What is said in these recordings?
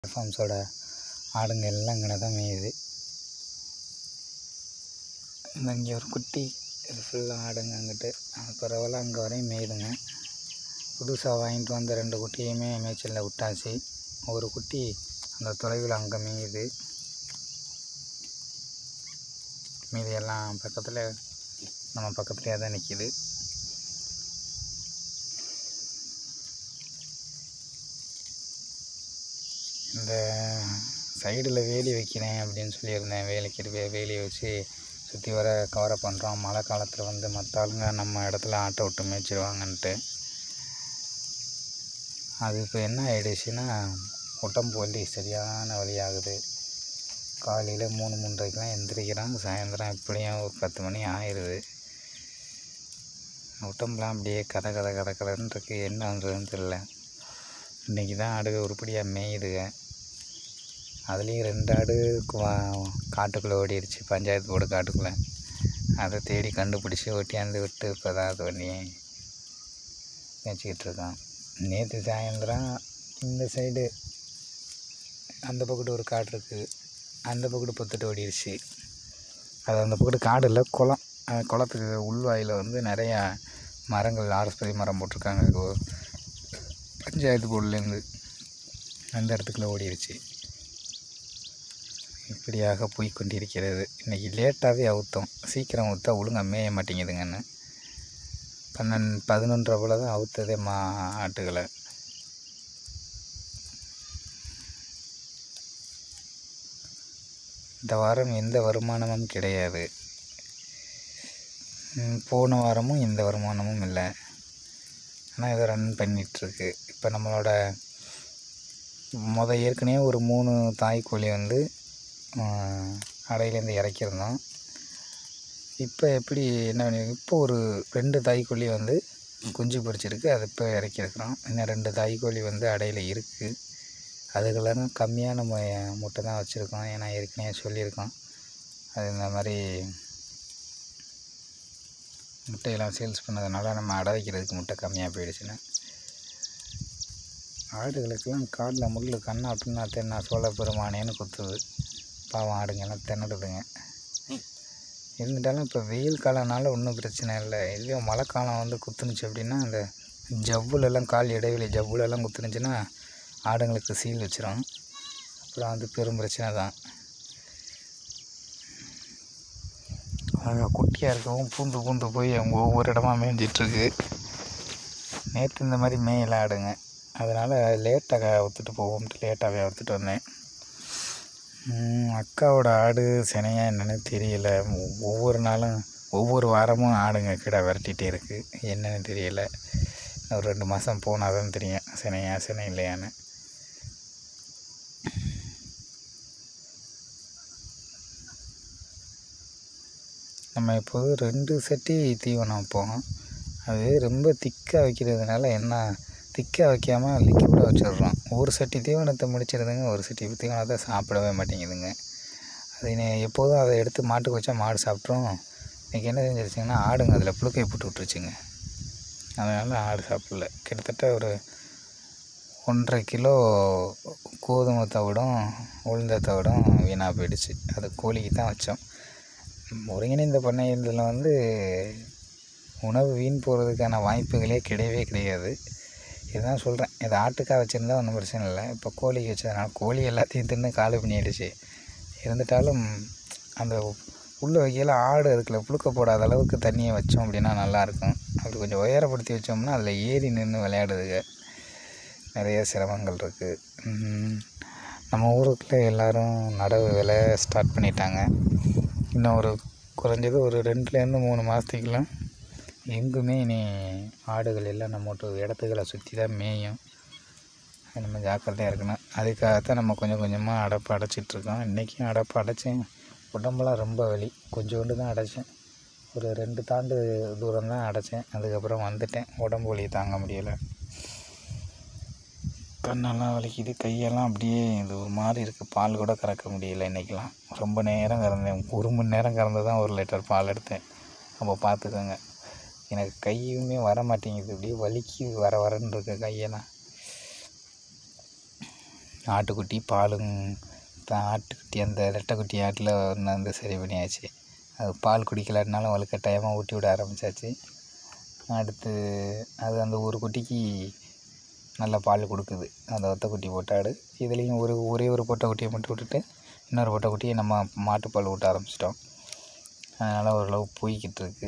ஃபார்ம்ஸோட ஆடுங்க எல்லாம் இங்கே தான் மேயுது. இங்கே ஒரு குட்டி இது ஃபுல்லாக ஆடுங்க. அங்கிட்டு பரவாயில்ல அங்கே வரையும் மேயுதுங்க. புதுசாக வாங்கிட்டு வந்த 2 குட்டியுமே மேய்ச்சலில் விட்டாச்சு. ஒரு குட்டி அந்த தொலைவில் அங்கே மேயுது. மீதி எல்லாம் பக்கத்தில் நம்ம பக்கத்துலேயே தான் நிற்கிது. இந்த சைடில் வேலி வைக்கிறேன் அப்படின்னு சொல்லியிருந்தேன். வேலியை வச்சு சுற்றி வர கவரை பண்ணுறோம். மழை காலத்தில் மற்ற ஆளுங்க நம்ம இடத்துல ஆட்டை விட்டு மேய்ச்சிடுவாங்கன்ட்டு. அது இப்போ என்ன ஆகிடுச்சுன்னா உடம்பு வலி சரியான வலி ஆகுது. காலையில் 3-3:30க்கெலாம் எந்திரிக்கிறான். சாயந்தரம் எப்படியும் ஒரு 10 மணி ஆயிடுது. உடம்புலாம் அப்படியே கதன்னு இருக்குது. என்ன பண்ணுறதுன்னு தெரில. இன்றைக்கி தான் ஆடு உருப்படியாக மேயுதுங்க. அதுலேயும் 2 ஆடு காட்டுக்குள்ளே ஓடிடுச்சு. பஞ்சாயத்து போர்டு காட்டுக்குள்ளே. அதை தேடி கண்டுபிடிச்சி ஒட்டியாந்து விட்டு இப்போ தான் அது பண்ணி மேய்ச்சிக்கிட்டு இருக்கான். நேற்று சாயந்தரம் இந்த சைடு அந்த பக்கத்து ஒரு காடு இருக்குது. அந்த பக்கத்து பொத்துட்டு ஓடிடுச்சு. அது அந்த பக்கத்து காடு இல்லை, குளம். அந்த குளத்துக்கு உள்வாயில் நிறையா மரங்கள் ஆரஸ்பதி மரம் போட்டிருக்காங்க. பஞ்சாயத்து போர்டுலேருந்து அந்த இடத்துக்குள்ளே ஓடிடுச்சு. இப்படியாக போய் கொண்டிருக்கிறது. இன்றைக்கி லேட்டாகவே அவுத்தோம். சீக்கிரம் அவுத்தா ஒழுங்காக மேய மாட்டேங்குதுங்கன்னு 11:30 போல் தான் அவுத்ததே ஆட்டுகளை. இந்த வாரம் எந்த வருமானமும் கிடையாது. போன வாரமும் எந்த வருமானமும் இல்லை. ஆனால் இதை ரன் பண்ணிகிட்ருக்கு. இப்போ நம்மளோட ஏற்கனவே ஒரு 3 தாய்க்கோழி அடையிலேருந்து இறக்கியிருந்தோம். இப்போ எப்படி என்ன இப்போ ஒரு 2 தாய்க்கோழி குஞ்சு பொரிச்சிருக்கு. அது இப்போ இறக்கியிருக்கிறோம். இன்னும் 2 தாய்க்கோழி அடையில் இருக்குது. அதுக்கெல்லாம் கம்மியான முட்டை தான் வச்சுருக்கோம். ஏன்னா ஏற்கனவே சொல்லியிருக்கோம், அது இந்த மாதிரி முட்டையெல்லாம் சேல்ஸ் பண்ணதுனால நம்ம அடை வைக்கிறதுக்கு முட்டை கம்மியாக போயிடுச்சுன்னு. ஆடுகளுக்கெல்லாம் காலில் முள் கண்ணா பின்னா தென்னா சோழ பெருமானேன்னு குத்துது. பாவம் ஆடுங்கெல்லாம் திணறுதுங்க. இருந்துட்டாலும் இப்போ வெயில் காலம்னால ஒன்றும் பிரச்சனை இல்லை. இதுவே மழை காலம் குத்துனுச்சு அப்படின்னா அந்த ஜவ்வுலெல்லாம் கால் இடைவெளி ஜவ்வுலெல்லாம் குத்துனுச்சுன்னா ஆடுங்களுக்கு சீல் வச்சிடும். அப்புறம் பெரும் பிரச்சனை தான். குட்டியாக இருக்கவும் பூந்து போய் அவங்க ஒவ்வொரு இடமா மேய்ஞ்சிட்ருக்கு. நேற்று இந்த மாதிரி மேயலை ஆடுங்க. அதனால் லேட்டாக அவுத்துட்டு போவோம்ட்டு லேட்டாகவே அவுத்துட்டு வந்தேன். அக்காவோட ஆடு சினையா என்னென்னு தெரியல. ஒவ்வொரு நாளும் ஒவ்வொரு வாரமும் ஆடுங்க கிடா விரட்டிகிட்டே இருக்குது. என்னென்னு தெரியல. ஒரு 2 மாதம் போனால் தான் தெரியும் சினை இல்லையான்னு. நம்ம இப்போது 2 சட்டி தீவனம் வைப்போம். அது ரொம்ப திக்காக வைக்கிறதுனால என்ன, திக்காக வைக்காமல் லிக்விடாக வச்சிடுறோம். ஒரு சட்டி தீவனத்தை முடிச்சிடுதுங்க. ஒரு சட்டி தீவனத்தை சாப்பிடவே மாட்டேங்குதுங்க. அது எப்போதும் அதை எடுத்து மாட்டுக்கு வச்சா மாடு சாப்பிட்ரும். இன்றைக்கி என்ன செஞ்சிருச்சிங்கன்னா ஆடுங்க அதில் புழுக்கை போட்டு விட்டுருச்சுங்க. அதனால் ஆடு சாப்பிடல. கிட்டத்தட்ட ஒரு 1.5 கிலோ கோதுமை தவிடும் உளுந்த தவிடும் வீணாக போயிடுச்சு. அது கோழிக்கு தான் வச்சோம். ஒருங்கிணைந்த பண்ணையத்தில் உணவு வீண் போகிறதுக்கான வாய்ப்புகளே கிடையாது. இதுதான் சொல்கிறேன். இது ஆட்டுக்காக வச்சுருந்தா ஒன்றும் பிரச்சனை இல்லை. இப்போ கோழிக்கு வச்சதுனால கோழி எல்லாத்தையும் தின்னு காலி பண்ணிடுச்சு. இருந்துட்டாலும் அந்த உள்ள வைக்கையில் ஆடு அதுக்குள்ள புழுக்க போடாத அளவுக்கு தண்ணியை வச்சோம் அப்படின்னா நல்லாயிருக்கும். அப்படி கொஞ்சம் உயரப்படுத்தி வச்சோம்னா அதில் ஏறி நின்று விளையாடுதுங்க. நிறைய சிரமங்கள் இருக்குது. நம்ம ஊருக்குள்ளே எல்லோரும் நடவு வேலை ஸ்டார்ட் பண்ணிட்டாங்க. இன்னும் குறைஞ்சது ஒரு 2-3 மாதத்துக்குலாம் எங்குமே இனி ஆடுகள் எல்லாம் நம்ம இடத்துக்களை சுற்றி தான் மேயும். நம்ம ஜாக்கிரதையாக இருக்கணும். அதுக்காகத்தான் நம்ம கொஞ்சம் கொஞ்சமாக அடைப்பு அடைச்சிட்ருக்கோம். இன்றைக்கும் அடைப்பு அடைச்சேன். உடம்புலாம் ரொம்ப வலி. கொஞ்சோண்டு தான் அடைச்சேன். ஒரு 2 தாண்டு தூரம் தான் அடைச்சேன். அதுக்கப்புறம் வந்துட்டேன். உடம்பு வலி தாங்க முடியலை. கண்ணெல்லாம் வலிக்குது. கையெல்லாம் அப்படியே இது ஒரு மாதிரி இருக்குது. பால் கூட கறக்க முடியல. இன்றைக்கெலாம் ரொம்ப நேரம் கறந்தேன். 1 மணி நேரம் கறந்து தான் 1 லிட்டர் பால் எடுத்தேன். அப்போ பார்த்துக்கோங்க. எனக்கு கையுமே வர மாட்டேங்குது. அப்படியே வலிக்கு வரன்னு இருக்குது கையெல்லாம். ஆட்டுக்குட்டி பாலும் ஆட்டுக்குட்டி அந்த ரெட்டைக்குட்டி ஆட்டில் ஒன்று வந்து சரி பண்ணியாச்சு. அது பால் குடிக்கலாட்டினாலும் வலுக்கட்டாயமாக ஊட்டி விட ஆரம்பித்தாச்சு. அடுத்து அது அந்த ஒரு குட்டிக்கு நல்ல பால் கொடுக்குது, அந்த ஒத்த குட்டி போட்ட ஆடு. இதுலேயும் ஒரே ஒரு பொட்டை குட்டியை மட்டும் விட்டுட்டு இன்னொரு பொட்டை குட்டியை நம்ம மாட்டுப்பால் ஊட்ட ஆரம்பிச்சிட்டோம். அதனால் ஓரளவு போய்கிட்டு இருக்கு.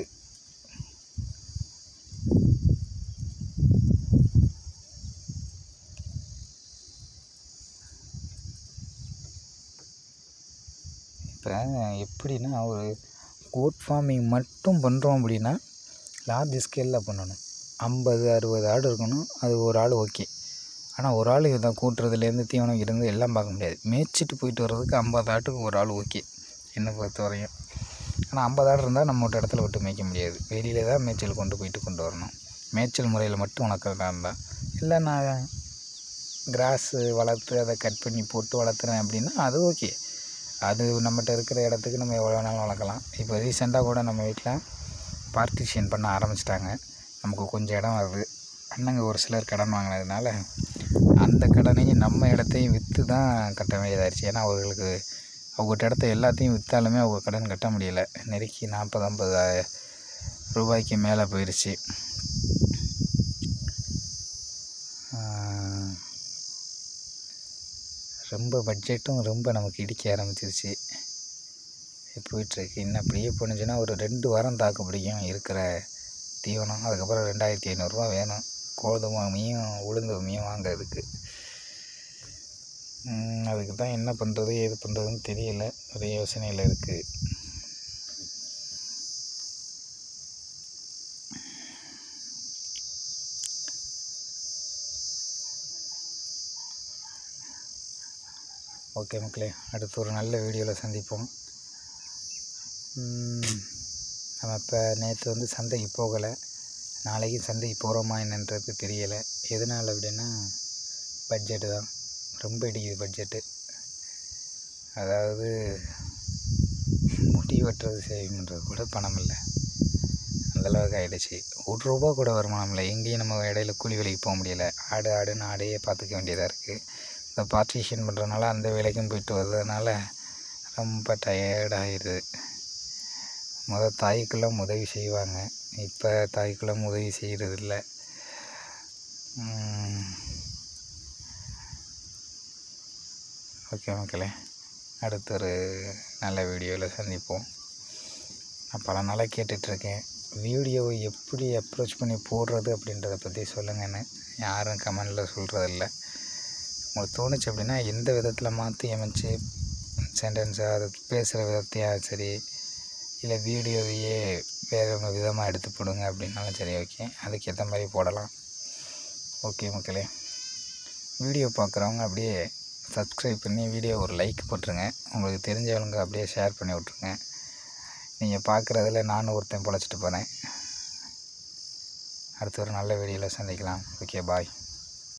இப்போ எப்படின்னா, ஒரு கோட் ஃபார்மிங் மட்டும் பண்ணுறோம் அப்படின்னா லார்ஜ் ஸ்கேலில் பண்ணணும். 50-60 ஆடு இருக்கணும். அது ஒரு ஆள் ஓகே. ஆனால் ஒரு ஆள் இதை கூட்டுறதுலேருந்து தீவனம் இருந்து எல்லாம் பார்க்க முடியாது. மேய்ச்சிட்டு போயிட்டு வர்றதுக்கு 50 ஆட்டுக்கு ஒரு ஆள் ஓகே என்னை பொறுத்த வரையும். ஆனால் 50 ஆடு இருந்தால் நம்ம ஒரு இடத்துல விட்டு மேய்க்க முடியாது. வெளியில் தான் மேய்ச்சல் கொண்டு வரணும். மேய்ச்சல் முறையில் மட்டும் வளர்க்குறதா இருந்தால். இல்லை நான் கிராஸு வளர்த்து அதை கட் பண்ணி போட்டு வளர்த்துறேன் அப்படின்னா அது ஓகே. அது நம்மகிட்ட இருக்கிற இடத்துக்கு நம்ம எவ்வளோ வேணாலும் வளர்க்கலாம். இப்போ ரீசெண்டாக கூட நம்ம வீட்டில் பார்ட்டிஷன் பண்ண ஆரம்பிச்சிட்டாங்க. நமக்கு கொஞ்சம் இடம் வருது. அண்ணங்க ஒரு சிலர் கடன் வாங்கினதுனால அந்த கடனையும் நம்ம இடத்தையும் விற்று தான் கட்ட வேண்டியதாகிடுச்சு. ஏன்னா அவங்ககிட்ட இடத்த எல்லாத்தையும் விற்றாலுமே அவங்க கடன் கட்ட முடியலை. நெருக்கி 40-50 ரூபாய்க்கு மேலே போயிடுச்சு. ரொம்ப பட்ஜெட்டும் ரொம்ப நமக்கு இடிக்க ஆரம்பிச்சிருச்சு. போயிட்டுருக்கு. இன்னும் அப்படியே போணுச்சுன்னா ஒரு 2 வாரம் தாக்கு பிடிக்கும் இருக்கிற தீவனம். அதுக்கப்புறம் 2500 வேணும் கோதுமையும் உளுந்துமையும் வாங்கிறதுக்கு. அதுக்கு தான் என்ன பண்ணுறது ஏது பண்ணுறதுன்னு தெரியல. ஒரு யோசனையில் இருக்குது. ஓகே மக்களே, அடுத்து ஒரு நல்ல வீடியோவில் சந்திப்போம். நம்ம இப்போ நேற்று வந்து சந்தைக்கு போகலை. நாளைக்கு சந்தைக்கு போகிறோமா என்னன்றது தெரியலை. எதனால் அப்படின்னா பட்ஜெட்டு தான் ரொம்ப இடிக்குது. பட்ஜெட்டு அதாவது முடி வெட்டுறது சேவிங் பண்ணுறது கூட பணம் இல்லை, அந்தளவுக்கு ஆகிடுச்சு. ₹1 கூட வருமானம் இல்லை. எங்கேயும் நம்ம இடையில கூலி வேலைக்கு போக முடியலை. ஆடுன்னு ஆடையே பார்த்துக்க வேண்டியதாக இருக்குது. இந்த பார்ட்டிஷன் பண்ணுறதுனால அந்த வேலைக்கும் போயிட்டு வர்றதுனால ரொம்ப டயர்டாகிடுது. தாய்க்கெல்லாம் உதவி செய்வாங்க, இப்போ தாய்க்கெல்லாம் உதவி செய்கிறதில்ல. ஓகே மக்களே, அடுத்த ஒரு நல்ல வீடியோவில் சந்திப்போம். நான் பல நாளாக கேட்டுட்ருக்கேன், வீடியோவை எப்படி அப்ரோச் பண்ணி போடுறது அப்படின்றத பற்றி சொல்லுங்கன்னு. யாரும் கமெண்டில் சொல்கிறதில்ல. உங்களுக்கு தோணுச்சு அப்படின்னா எந்த விதத்தில் மாற்றி அமைச்சு சென்டென்ஸாக அது பேசுகிற விதத்தையாக சரி, இல்லை வீடியோவையே வேறு விதமாக எடுத்து போடுங்க அப்படின்னாலும் சரி, ஓகே, அதுக்கேற்ற மாதிரி போடலாம். ஓகே மக்களே, வீடியோ பார்க்குறவங்க அப்படியே சப்ஸ்கிரைப் பண்ணி வீடியோ ஒரு லைக் போட்டுருங்க. உங்களுக்கு தெரிஞ்சவங்க அப்படியே ஷேர் பண்ணி விட்ருங்க. நீங்கள் பார்க்குறதுல நானும் ஒருத்தன் பொழைச்சிட்டு போகிறேன். அடுத்து ஒரு நல்ல வீடியோவில் சந்திக்கலாம். ஓகே, பாய்.